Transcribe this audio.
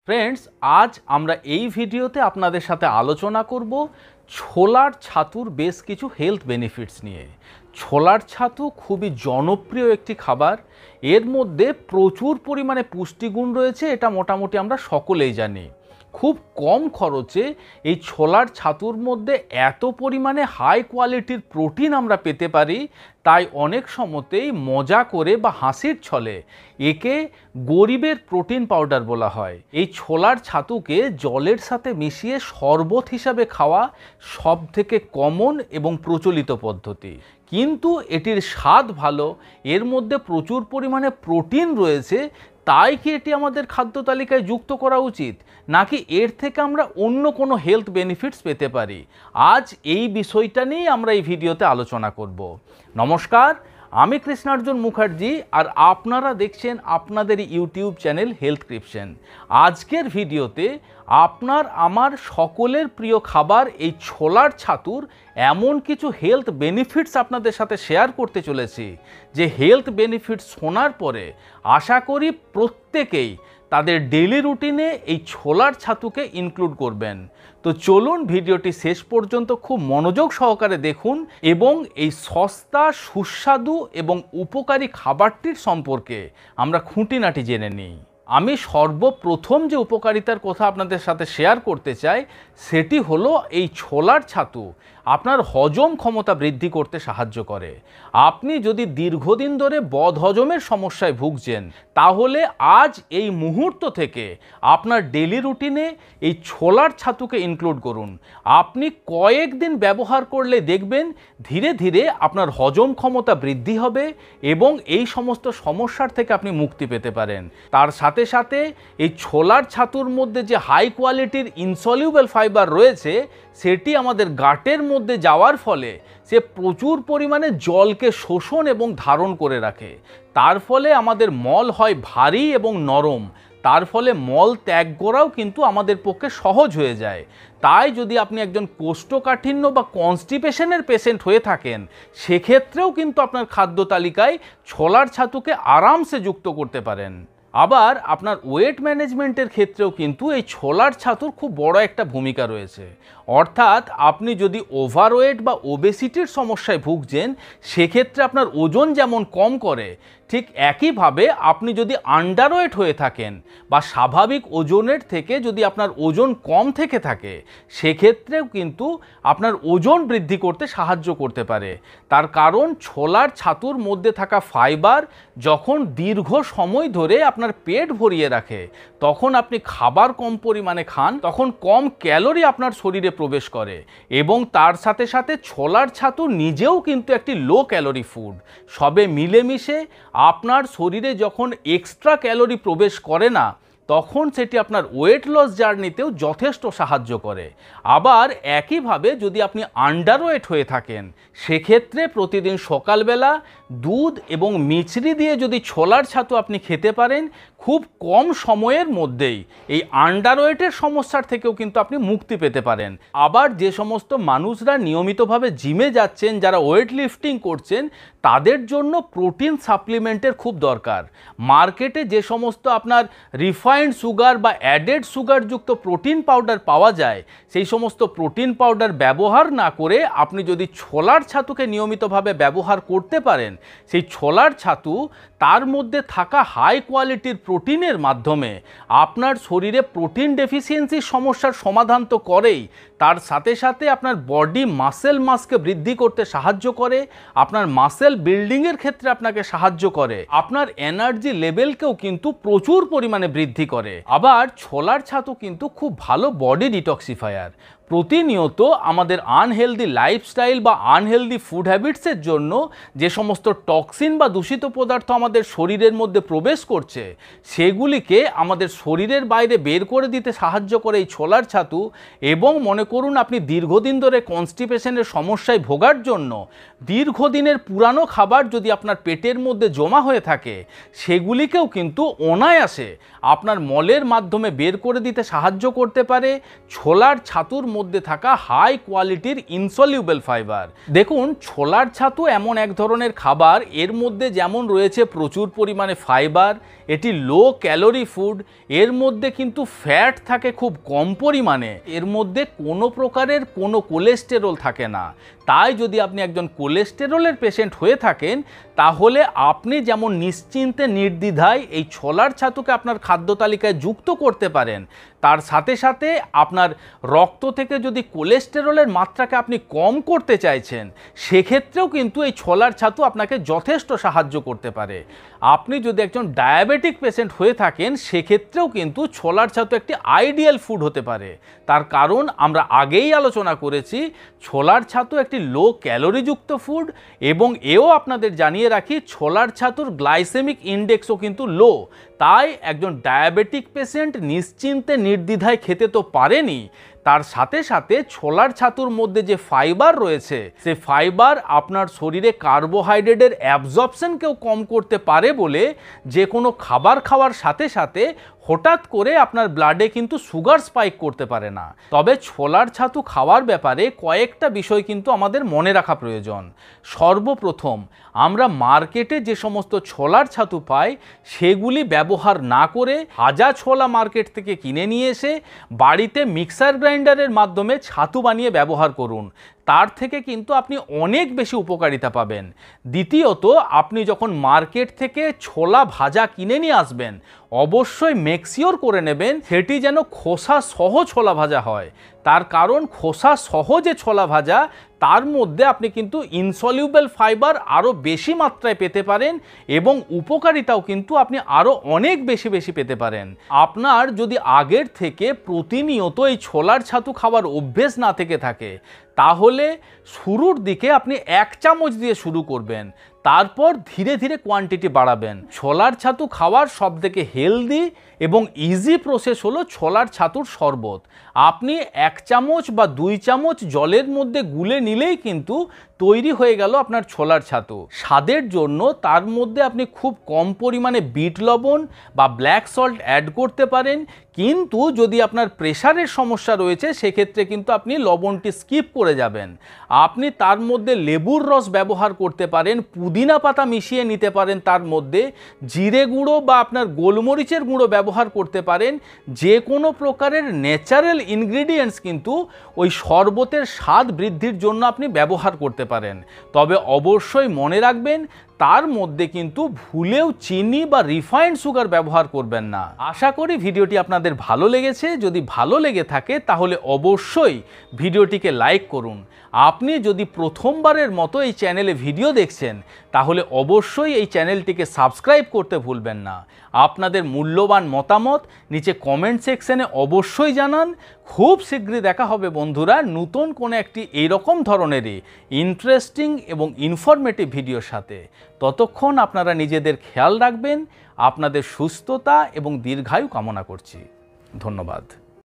Friends, আজ আমরা এই ভিডিওতে আপনাদের সাথে আলোচনা করব ছোলার ছাতুর বেশ কিছু হেলথ বেনিফিটস নিয়ে। ছোলার ছাতু খুবই জনপ্রিয় একটি খাবার। এর মধ্যে প্রচুর পরিমাণে পুষ্টিগুণ রয়েছে, এটা মোটামুটি আমরা সকলেই জানি। খুব কম খরচে এই ছোলার ছাতুর মধ্যে এত পরিমাণে হাই কোয়ালিটির প্রোটিন আমরা পেতে পারি, তাই অনেক সময়তেই মজা করে বা হাসির ছলে একে গরিবের প্রোটিন পাউডার বলা হয়। এই ছোলার ছাতুকে জলের সাথে মিশিয়ে শরবত হিসাবে খাওয়া সবথেকে কমন এবং প্রচলিত পদ্ধতি, কিন্তু এটির স্বাদ ভালো, এর মধ্যে প্রচুর পরিমাণে প্রোটিন রয়েছে। তাই কি এটি আমাদের খাদ্য তালিকায় যুক্ত করা উচিত, নাকি এর থেকে আমরা অন্য কোনো হেলথ বেনিফিটস পেতে পারি? আজ এই বিষয়টা নিয়ে আমরা এই ভিডিওতে আলোচনা করব। নমস্কার, আমি কৃষ্ণার্জুন মুখার্জি, আর আপনারা দেখছেন আপনাদের ইউটিউব চ্যানেল হেলথক্রিপশন। আজকের ভিডিওতে আপনার আমার সকলের প্রিয় খাবার এই ছোলার ছাতুর এমন কিছু হেলথ বেনিফিটস আপনাদের সাথে শেয়ার করতে চলেছি, যে হেলথ বেনিফিটস শোনার পরে আশা করি প্রত্যেকেই তাদের ডেইলি রুটিনে এই ছোলার ছাতুকে ইনক্লুড করবেন। তো চলুন ভিডিওটি শেষ পর্যন্ত খুব মনোযোগ সহকারে দেখুন এবং এই সস্তা, সুস্বাদু এবং উপকারী খাবারটির সম্পর্কে আমরা খুঁটিনাটি জেনে নিই। আমি সর্বপ্রথম যে উপকারিতার কথা আপনাদের সাথে শেয়ার করতে চাই, সেটি হলো এই ছোলার ছাতু আপনার হজম ক্ষমতা বৃদ্ধি করতে সাহায্য করে। আপনি যদি দীর্ঘদিন ধরে বদহজমের সমস্যায় ভুগছেন, তাহলে আজ এই মুহূর্ত থেকে আপনার ডেইলি রুটিনে এই ছোলার ছাতুকে ইনক্লুড করুন। আপনি কয়েকদিন ব্যবহার করলে দেখবেন ধীরে ধীরে আপনার হজম ক্ষমতা বৃদ্ধি হবে এবং এই সমস্ত সমস্যার থেকে আপনি মুক্তি পেতে পারেন। তার সাথে সাথে এই ছোলার ছাতুর মধ্যে যে হাই কোয়ালিটির ইনসলিউবল ফাইবার রয়েছে, সেটি আমাদের গাটের মধ্যে যাওয়ার ফলে সে প্রচুর পরিমাণে জলকে শোষণ এবং ধারণ করে রাখে। তার ফলে আমাদের মল হয় ভারী এবং নরম, তার ফলে মল ত্যাগ করাও কিন্তু আমাদের পক্ষে সহজ হয়ে যায়। তাই যদি আপনি একজন কোষ্ঠকাঠিন্য বা কনস্টিপেশনের পেশেন্ট হয়ে থাকেন, সেক্ষেত্রেও কিন্তু আপনার খাদ্য তালিকায় ছোলার ছাতুকে আরামসে যুক্ত করতে পারেন। আবার আপনার ওয়েট ম্যানেজমেন্টের ক্ষেত্রেও কিন্তু এই ছোলার ছাতুর খুব বড় একটা ভূমিকা রয়েছে। অর্থাৎ আপনি যদি ওভারওয়েট বা ওবেসিটির সমস্যায় ভুগছেন, সেক্ষেত্রে আপনার ওজন যেমন কম করে, ঠিক একইভাবে আপনি যদি আন্ডারওয়েট হয়ে থাকেন বা স্বাভাবিক ওজনের থেকে যদি আপনার ওজন কম থেকে থাকে, সেক্ষেত্রেও কিন্তু আপনার ওজন বৃদ্ধি করতে সাহায্য করতে পারে। তার কারণ ছোলার ছাতুর মধ্যে থাকা ফাইবার যখন দীর্ঘ সময় ধরে আপনার পেট ভরিয়ে রাখে, তখন আপনি খাবার কম পরিমাণে খান, তখন কম ক্যালোরি আপনার শরীরে প্রবেশ করে। এবং তার সাথে সাথে ছোলার ছাতু নিজেও কিন্তু একটি লো ক্যালোরি ফুড। সবে মিলেমিশে আপনার শরীরে যখন এক্সট্রা ক্যালোরি প্রবেশ করে না, তখন সেটি আপনার ওয়েট লস জার্নিতেও যথেষ্ট সাহায্য করে। আবার একইভাবে যদি আপনি আন্ডারওয়েট হয়ে থাকেন, সেক্ষেত্রে প্রতিদিন সকালবেলা দুধ এবং মিছরি দিয়ে যদি ছোলার ছাতু আপনি খেতে পারেন, খুব কম সময়ের মধ্যেই এই আন্ডারওয়েটের সমস্যার থেকেও কিন্তু আপনি মুক্তি পেতে পারেন। আবার যে সমস্ত মানুষরা নিয়মিতভাবে জিমে যাচ্ছেন, যারা ওয়েট লিফটিং করছেন, তাদের জন্য প্রোটিন সাপ্লিমেন্টের খুব দরকার। মার্কেটে যে সমস্ত আপনার রিফাইন্ড সুগার বা অ্যাডেড সুগারযুক্ত প্রোটিন পাউডার পাওয়া যায়, সেই সমস্ত প্রোটিন পাউডার ব্যবহার না করে আপনি যদি ছোলার ছাতুকে নিয়মিতভাবে ব্যবহার করতে পারেন, সেই ছোলার ছাতু তার মধ্যে থাকা হাই কোয়ালিটির প্রোটিনের মাধ্যমে আপনার শরীরে প্রোটিন ডেফিসিয়েন্সির সমস্যার সমাধান তো করেই, তার সাথে সাথে আপনার বডি মাসেল মাসকে বৃদ্ধি করতে সাহায্য করে, আপনার মাসেল বিল্ডিংয়ের ক্ষেত্রে আপনাকে সাহায্য করে, আপনার এনার্জি লেভেলকেও কিন্তু প্রচুর পরিমাণে বৃদ্ধি করে। আবার ছোলার ছাতু কিন্তু খুব ভালো বডি ডিটক্সিফায়ার। প্রতিনিয়ত আমাদের আনহেলদি লাইফস্টাইল বা আনহেলদি ফুড হ্যাবিটসের জন্য যে সমস্ত টক্সিন বা দূষিত পদার্থ আমাদের শরীরের মধ্যে প্রবেশ করছে, সেগুলিকে আমাদের শরীরের বাইরে বের করে দিতে সাহায্য করে এই ছোলার ছাতু। এবং মনে করুন আপনি দীর্ঘদিন ধরে কনস্টিপেশনের সমস্যায় ভোগার জন্য দীর্ঘদিনের পুরানো খাবার যদি আপনার পেটের মধ্যে জমা হয়ে থাকে, সেগুলিকেও কিন্তু অনায়াসে আপনার মলের মাধ্যমে বের করে দিতে সাহায্য করতে পারে ছোলার ছাতুর মধ্যে থাকা হাই কোয়ালিটির ইনসলিউবল ফাইবার। দেখুন, ছোলার ছাতু এমন এক ধরনের খাবার, এর মধ্যে যেমন রয়েছে প্রচুর পরিমাণে ফাইবার, এটি লো ক্যালোরি ফুড, এর মধ্যে কিন্তু ফ্যাট থাকে খুব কম পরিমাণে, এর মধ্যে কোনো প্রকারের কোনো কোলেস্টেরল থাকে না। তাই যদি আপনি একজন কোলেস্টেরলের পেশেন্ট হয়ে থাকেন, তাহলে আপনি যেমন নিশ্চিন্তে নির্দ্বিধায় এই ছোলার ছাতুকে আপনার খাদ্য তালিকায় যুক্ত করতে পারেন, তার সাথে সাথে আপনার রক্ত থেকে যদি কোলেস্টেরলের মাত্রাকে আপনি কম করতে চাইছেন, সেক্ষেত্রেও কিন্তু এই ছোলার ছাতু আপনাকে যথেষ্ট সাহায্য করতে পারে। আপনি যদি একজন ডায়াবেটিক পেশেন্ট হয়ে থাকেন, সেক্ষেত্রেও কিন্তু ছোলার ছাতু একটি আইডিয়াল ফুড হতে পারে। তার কারণ আমরা আগেই আলোচনা করেছি, ছোলার ছাতু একটি লো ক্যালোরিযুক্ত ফুড, এবং এও আপনাদের জানিয়ে রাখি ছোলার ছাতুর গ্লাইসেমিক ইন্ডেক্সও কিন্তু লো। তাই একজন ডায়াবেটিক পেশেন্ট নিশ্চিন্তে নির্দ্বিধায় খেতে তো পারেনি, তার সাথে সাথে ছোলার ছাতুর মধ্যে যে ফাইবার রয়েছে, সে ফাইবার আপনার শরীরে কার্বোহাইড্রেটের অ্যাবজর্পশনকেও কম করতে পারে বলে যে কোনো খাবার খাওয়ার সাথে সাথে হঠাৎ করে আপনার ব্লাডে কিন্তু সুগার স্পাইক করতে পারে না। তবে ছোলার ছাতু খাওয়ার ব্যাপারে কয়েকটা বিষয় কিন্তু আমাদের মনে রাখা প্রয়োজন। সর্বপ্রথম, আমরা মার্কেটে যে সমস্ত ছোলার ছাতু পাই, সেগুলি ব্যবহার না করে ভাজা ছোলা মার্কেট থেকে কিনে নিয়ে এসে বাড়িতে মিক্সার গ্রাইন্ডারের মাধ্যমে ছাতু বানিয়ে ব্যবহার করুন। তার থেকে কিন্তু আপনি অনেক বেশি উপকারিতা পাবেন। দ্বিতীয়ত, আপনি যখন মার্কেট থেকে ছোলা ভাজা কিনে নিয়ে আসবেন, অবশ্যই মেকশিওর করে নেবেন সেটি যেন খোসা সহ ছোলা ভাজা হয়। তার কারণ খোসা সহ যে ছোলা ভাজা, তার মধ্যে আপনি কিন্তু ইনসলিউবল ফাইবার আরও বেশি মাত্রায় পেতে পারেন, এবং উপকারিতাও কিন্তু আপনি আরও অনেক বেশি পেতে পারেন। আপনার যদি আগের থেকে প্রতিনিয়ত এই ছোলার ছাতু খাবার অভ্যেস না থেকে থাকে, তাহলে শুরুর দিকে আপনি 1 চামচ দিয়ে শুরু করবেন, তারপর ধীরে ধীরে কোয়ান্টিটি বাড়াবেন। ছোলার ছাতু খাওয়ার সবথেকে হেলদি এবং ইজি প্রসেস হলো ছোলার ছাতুর শরবত। আপনি 1 চামচ বা 2 চামচ জলের মধ্যে গুলে নিলেই কিন্তু তৈরি হয়ে গেল আপনার ছোলার ছাতু। স্বাদের জন্য তার মধ্যে আপনি খুব কম পরিমাণে বিট লবণ বা ব্ল্যাক সল্ট অ্যাড করতে পারেন, কিন্তু যদি আপনার প্রেশারের সমস্যা রয়েছে, সেক্ষেত্রে কিন্তু আপনি লবণটি স্কিপ করে যাবেন। আপনি তার মধ্যে লেবুর রস ব্যবহার করতে পারেন, পুদিনা পাতা মিশিয়ে নিতে পারেন, তার মধ্যে জিরে গুঁড়ো বা আপনার গোলমরিচের গুঁড়ো ব্যবহার করতে পারেন। যে কোনো প্রকারের ন্যাচারাল ইনগ্রিডিয়েন্টস কিন্তু ওই শরবতের স্বাদ বৃদ্ধির জন্য আপনি ব্যবহার করতে পারেন। তবে অবশ্যই মনে রাখবেন, তার মধ্যে কিন্তু ভুলেও চিনি বা রিফাইন্ড সুগার ব্যবহার করবেন না। আশা করি ভিডিওটি আপনাদের ভালো লেগেছে। যদি ভালো লেগে থাকে, তাহলে অবশ্যই ভিডিওটিকে লাইক করুন। আপনি যদি প্রথমবারের মতো এই চ্যানেলে ভিডিও দেখছেন, তাহলে অবশ্যই এই চ্যানেলটিকে সাবস্ক্রাইব করতে ভুলবেন না। আপনাদের মূল্যবান মতামত নিচে কমেন্ট সেকশনে অবশ্যই জানান। খুব শীঘ্রই দেখা হবে বন্ধুরা নতুন কোনো একটি এইরকম ধরনেরই ইন্টারেস্টিং এবং ইনফরমেটিভ ভিডিওর সাথে। ততক্ষণ আপনারা নিজেদের খেয়াল রাখবেন। আপনাদের সুস্থতা এবং দীর্ঘায়ু কামনা করছি। ধন্যবাদ।